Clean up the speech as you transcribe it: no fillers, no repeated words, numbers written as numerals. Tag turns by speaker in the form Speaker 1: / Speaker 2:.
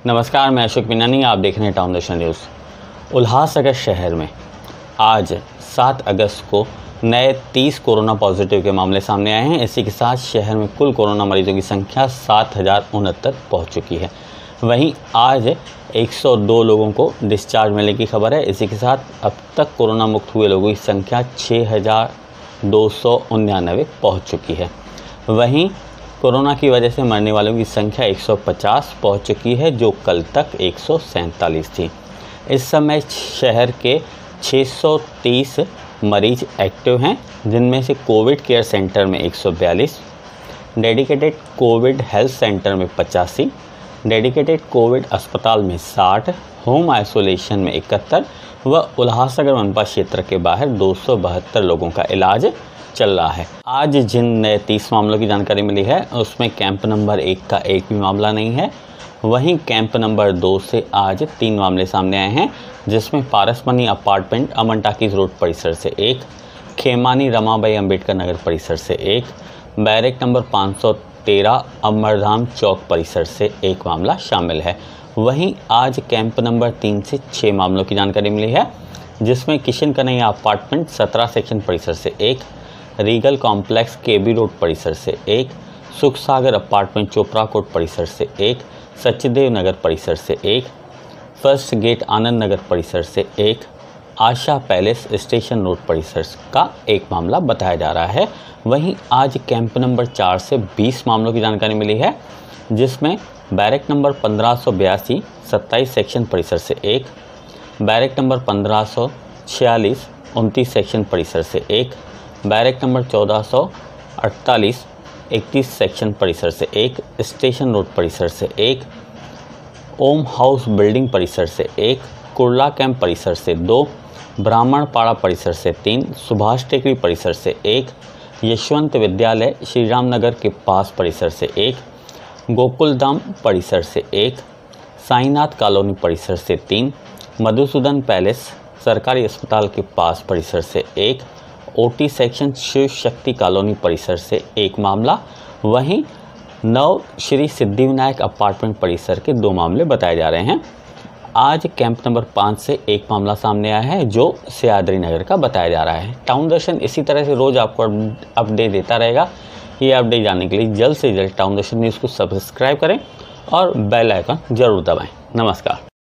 Speaker 1: नमस्कार, मैं अशोक बिनानी, आप देख रहे हैं टाउन दर्शन न्यूज़। उल्लासनगर शहर में आज 7 अगस्त को नए 30 कोरोना पॉजिटिव के मामले सामने आए हैं। इसी के साथ शहर में कुल कोरोना मरीजों की संख्या 7069 पहुंच चुकी है। वहीं आज 102 लोगों को डिस्चार्ज मिलने की खबर है। इसी के साथ अब तक कोरोना मुक्त हुए लोगों की संख्या 6299 पहुँच चुकी है। वहीं कोरोना की वजह से मरने वालों की संख्या 150 पहुंच चुकी है, जो कल तक 147 थी। इस समय शहर के 630 मरीज एक्टिव हैं, जिनमें से कोविड केयर सेंटर में 142, डेडिकेटेड कोविड हेल्थ सेंटर में 85, डेडिकेटेड कोविड अस्पताल में 60, होम आइसोलेशन में 71 व उल्लासनगर मनपा क्षेत्र के बाहर 272 लोगों का इलाज चल रहा है। आज जिन नए 30 मामलों की जानकारी मिली है, उसमें कैंप नंबर 1 का एक भी मामला नहीं है। वहीं कैंप नंबर 2 से आज 3 मामले सामने आए हैं, जिसमें Parasmani apartment Aman talkies road परिसर से 1, खेमानी रमाबाई अंबेडकर नगर परिसर से 1, बैरक नंबर 513 अमरधाम चौक परिसर से 1 मामला शामिल है। वहीं आज कैंप नंबर 3 से 6 मामलों की जानकारी मिली है, जिसमें किशन कन्हैया अपार्टमेंट 17 सेक्शन परिसर से 1, रीगल कॉम्प्लेक्स केबी रोड परिसर से 1, सुख सागर अपार्टमेंट चोपड़ा कोट परिसर से 1, सचदेव नगर परिसर से 1, फर्स्ट गेट आनंद नगर परिसर से 1, आशा पैलेस स्टेशन रोड परिसर का 1 मामला बताया जा रहा है। वहीं आज कैंप नंबर 4 से 20 मामलों की जानकारी मिली है, जिसमें बैरक नंबर 1582 27 सेक्शन परिसर से 1, बैरक नंबर 1546 29 सेक्शन परिसर से 1, बैरक नंबर 1448 31 सेक्शन परिसर से 1, स्टेशन रोड परिसर से 1, ओम हाउस बिल्डिंग परिसर से 1, कुर्ला कैंप परिसर से 2, ब्राह्मणपाड़ा परिसर से 3, सुभाष टेकरी परिसर से 1, यशवंत विद्यालय श्रीराम नगर के पास परिसर से 1, गोकुलधाम परिसर से 1, साईनाथ कॉलोनी परिसर से 3, मधुसूदन पैलेस सरकारी अस्पताल के पास परिसर से 1, OT section Shiv Shakti colony परिसर से 1 मामला। वहीं नव श्री सिद्धिविनायक अपार्टमेंट परिसर के 2 मामले बताए जा रहे हैं। आज कैंप नंबर 5 से 1 मामला सामने आया है, जो सयाद्री नगर का बताया जा रहा है। टाउन दर्शन इसी तरह से रोज़ आपको अपडेट देता रहेगा। ये अपडेट जानने के लिए जल्द से जल्द टाउन दर्शन न्यूज़ को सब्सक्राइब करें और बेल आइकन जरूर दबाएं। नमस्कार।